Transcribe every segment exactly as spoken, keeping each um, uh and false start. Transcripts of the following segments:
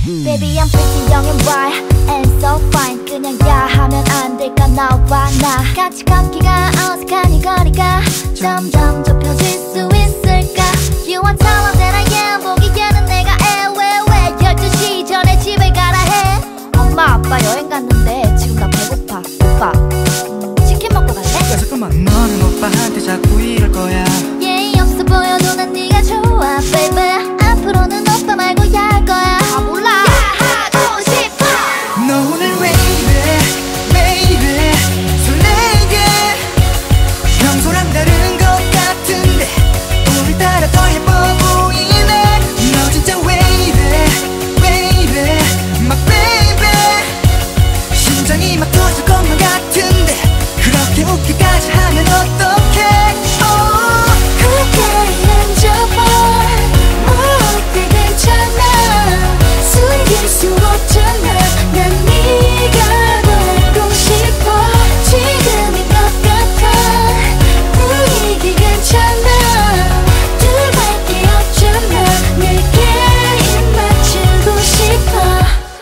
Baby I'm pretty young and wild and so fine. 그냥 야 하면 안 될까 나와 나 같이 걷기가 어색한 이 거리가 점점 좁혀질 수 있을까. You are taller than I am. 보기에는 내가 애왜왜 열두 시 전에 집에 가라 해. 엄마 아빠 여행 갔는데 지금 나 배고파. 오빠 음, 치킨 먹고 갈래? 야 잠깐만, 너는 오빠한테 자꾸 이럴 거야. 예의 없어 보여도 난 네가 좋아 baby. 앞으로는 오빠 말고 야 할 거야. 아 몰라 야 하고 싶어. 너 오늘 왜 이래 왜 이래 설레게. 평소랑 다른 것 같은데 오늘따라 더 예뻐 보이네. 너 진짜 왜 이래 왜 이래 my baby. 심장이 막 터질 것만 같은데 그렇게 웃기까지 하면 어떡해. oh. 그렇게 앉아봐 뭐 어때 괜찮아. 숨길 수 없잖아. 난 네가 더 알고 싶어. 지금인 것 같아. 분위기 괜찮아. 둘밖에 없잖아. 내게 입 맞추고 싶어.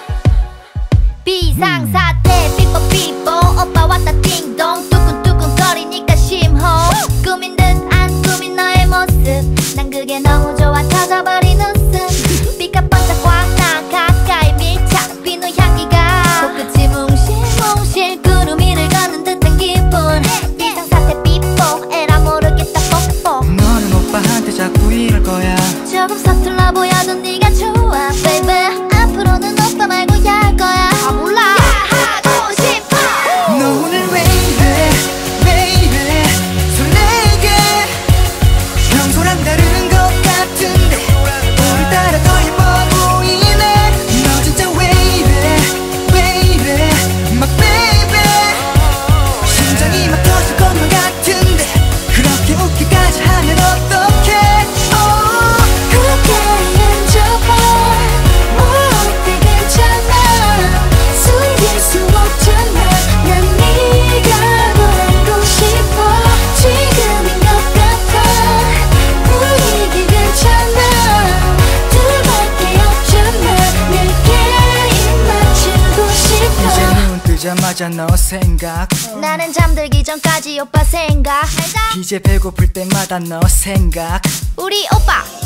비상사태 삐뽀 삐뽀 오빠 왔다 띵동 뚜근뚜근 거리니까 심호. 꿈인 듯 안 꿈인 너의 모습 난 그게 너무 좋아 터져버린 웃음. 비가 번쩍 확나 가까이 밀착 비누 향기가 코끝이 뭉실뭉실 구름 위를 걷는 듯한 기분. 비상사태 삐뽀 에라 모르겠다 뽀뽀. 너는 오빠한테 자꾸 이럴 거야. 조금 서툴러 보여도 네가 좋아 baby. 앞으로는 오빠 말고 야 할 거야. 아 몰라 야 하고 싶어. 너 오늘 왜 이래 왜 이래 설레게. 평소랑 다른 것 같은데 오늘따라 더 예뻐 보이네. 너 진짜 왜 이래 왜 이래 my baby. 심장이 막 터질 것만 같은데 그렇게 웃기까지 하면 어떡해. oh. 그렇게 앉아봐 뭐 어때 괜찮아. 숨길 수 없잖아. 난 네가 더 알고 싶어. 지금인 것 같아. 분위기 괜찮아. 둘밖에 없잖아. 내게 입 맞추고 싶어. 이제 눈 뜨자마자 너 생각. 나는 잠들기 전까지 오빠 생각. 이제 배고플 때마다 너 생각. 우리 오빠